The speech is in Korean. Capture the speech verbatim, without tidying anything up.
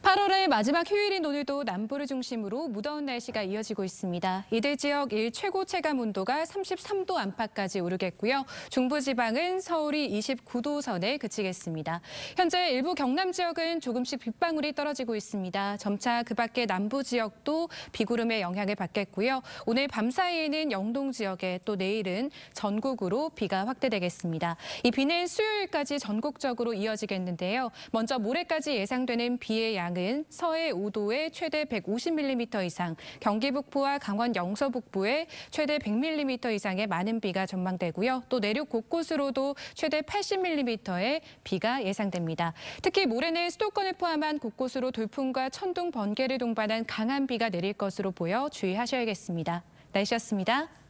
팔월의 마지막 휴일인 오늘도 남부를 중심으로 무더운 날씨가 이어지고 있습니다. 이들 지역 일 최고 체감 온도가 삼십삼 도 안팎까지 오르겠고요. 중부지방은 서울이 이십구 도 선에 그치겠습니다. 현재 일부 경남 지역은 조금씩 빗방울이 떨어지고 있습니다. 점차 그 밖의 남부 지역도 비구름의 영향을 받겠고요. 오늘 밤 사이에는 영동 지역에 또 내일은 전국으로 비가 확대되겠습니다. 이 비는 수요일까지 전국적으로 이어지겠는데요. 먼저 모레까지 예상되는 비의 양 은 서해 오 도에 최대 백오십 밀리미터 이상, 경기 북부와 강원 영서 북부에 최대 백 밀리미터 이상의 많은 비가 전망되고요. 또 내륙 곳곳으로도 최대 팔십 밀리미터의 비가 예상됩니다. 특히 모레는 수도권을 포함한 곳곳으로 돌풍과 천둥, 번개를 동반한 강한 비가 내릴 것으로 보여 주의하셔야겠습니다. 날씨였습니다.